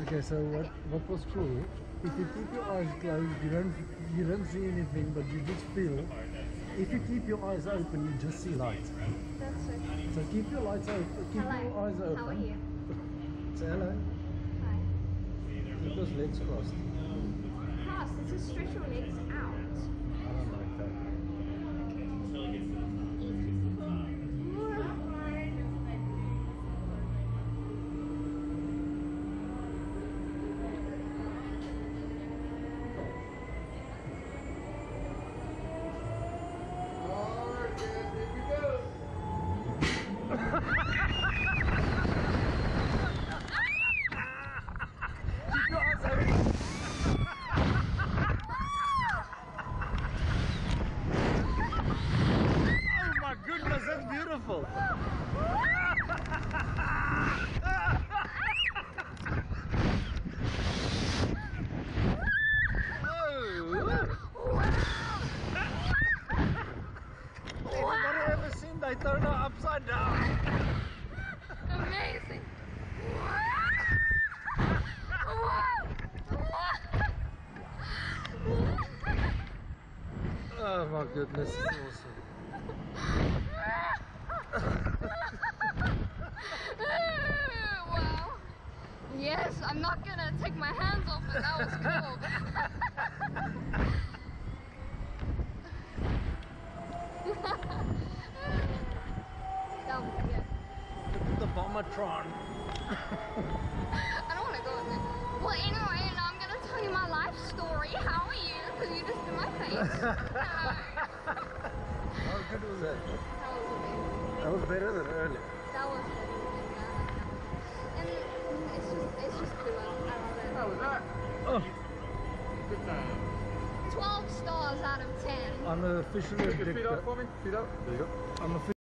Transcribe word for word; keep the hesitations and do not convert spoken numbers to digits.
Okay, so what Okay. what was true? If you keep your eyes closed, you don't you don't see anything, but you just feel. If you keep your eyes open, you just see light. That's it. So keep your lights open. Keep Hello. your eyes open. How are you? Say hello. Hi. Keep those legs crossed. Cross. This is stretch your legs out. I don't like that. Goodness, that's beautiful. Anybody ever seen Daytona upside down? Amazing. Oh my goodness, it's awesome. Wow. Yes, I'm not gonna take my hands off it. That was cool. That was good. Look at the Bombertron. I don't want to go in there. Well, anyway, now I'm gonna tell you my life story. How are you? Because you just did my face. Hello. How good was that? That was amazing. That was better than earlier. That was amazing. And it's just, it's just cool. I love it. How was that? Oh, Good time. twelve stars out of ten. I'm officially Put your feet up addicted. for me. Feet up. There you go. I'm officially